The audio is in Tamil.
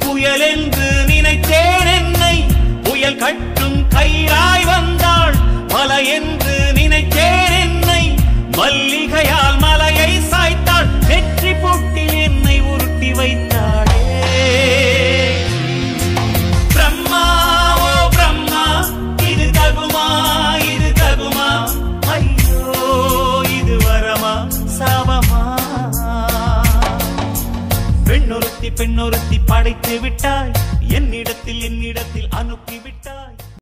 புயல் என்று நினைத்தேன் என்னை புயல் கட்டும் கயிறாய் வந்தாள் மலை என்று நினைத்தேன் என்னை மல்லிகையால் மலையை சாய்த்தாள் வெற்றி பொட்டில் என்னை உருட்டி வைத்தாளே பிரம்மா ஓ பிரம்மா இது தகுமா ஐயோ இது வரமா சாபமா பெண்ணொருத்தி படைத்து விட்டாய் என்னிடத்தில் அனுப்பிவிட்டாய்